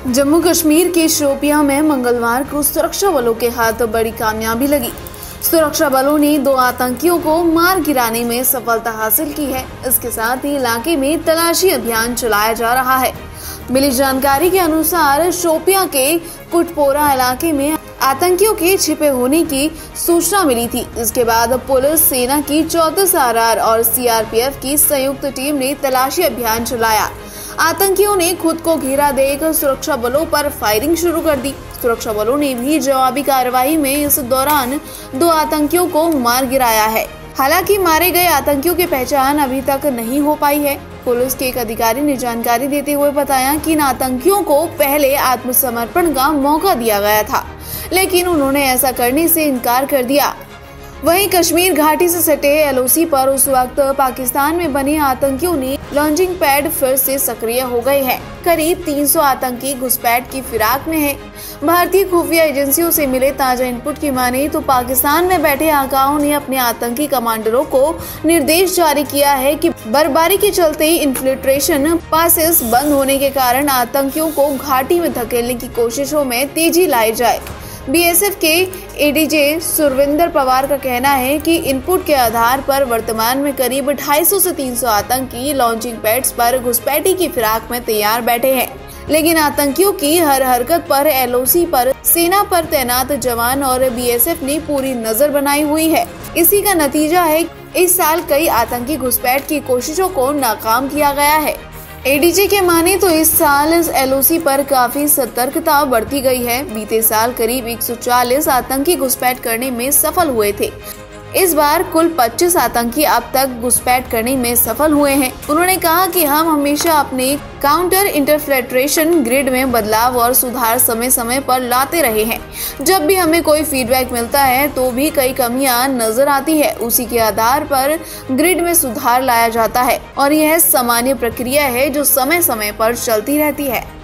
जम्मू कश्मीर के शोपियां में मंगलवार को सुरक्षा बलों के हाथ बड़ी कामयाबी लगी। सुरक्षा बलों ने 2 आतंकियों को मार गिराने में सफलता हासिल की है। इसके साथ ही इलाके में तलाशी अभियान चलाया जा रहा है। मिली जानकारी के अनुसार शोपियां के कुटपोरा इलाके में आतंकियों के छिपे होने की सूचना मिली थी। इसके बाद पुलिस, सेना की 34 आरआर और सीआरपीएफ की संयुक्त टीम ने तलाशी अभियान चलाया। आतंकियों ने खुद को घेरा देख सुरक्षा बलों पर फायरिंग शुरू कर दी। सुरक्षा बलों ने भी जवाबी कार्रवाई में इस दौरान 2 आतंकियों को मार गिराया है। हालांकि मारे गए आतंकियों की पहचान अभी तक नहीं हो पाई है। पुलिस के एक अधिकारी ने जानकारी देते हुए बताया कि इन आतंकियों को पहले आत्मसमर्पण का मौका दिया गया था, लेकिन उन्होंने ऐसा करने से इनकार कर दिया। वहीं कश्मीर घाटी से सटे एलओसी पर उस वक्त पाकिस्तान में बने आतंकियों ने लॉन्चिंग पैड फिर से सक्रिय हो गए हैं। करीब 300 आतंकी घुसपैठ की फिराक में हैं। भारतीय खुफिया एजेंसियों से मिले ताजा इनपुट की माने तो पाकिस्तान में बैठे आकाओं ने अपने आतंकी कमांडरों को निर्देश जारी किया है कि बर्फबारी के चलते इन्फिल्ट्रेशन पासेस बंद होने के कारण आतंकियों को घाटी में धकेलने की कोशिशों में तेजी लाई जाए। बीएसएफ के एडीजे सुरविंदर पवार का कहना है कि इनपुट के आधार पर वर्तमान में करीब 250 से 300 आतंकी लॉन्चिंग पैड्स पर घुसपैठी की फिराक में तैयार बैठे हैं। लेकिन आतंकियों की हर हरकत पर एलओसी पर सेना पर तैनात जवान और बीएसएफ ने पूरी नजर बनाई हुई है। इसी का नतीजा है इस साल कई आतंकी घुसपैठ की कोशिशों को नाकाम किया गया है। एडीजे के माने तो इस साल इस एलओसी पर काफी सतर्कता बरती गई है। बीते साल करीब 140 आतंकी घुसपैठ करने में सफल हुए थे। इस बार कुल 25 आतंकी अब तक घुसपैठ करने में सफल हुए हैं। उन्होंने कहा कि हम हमेशा अपने काउंटर इंटरफिल्ट्रेशन ग्रिड में बदलाव और सुधार समय समय पर लाते रहे हैं। जब भी हमें कोई फीडबैक मिलता है तो भी कई कमियां नजर आती है। उसी के आधार पर ग्रिड में सुधार लाया जाता है और यह सामान्य प्रक्रिया है जो समय समय पर चलती रहती है।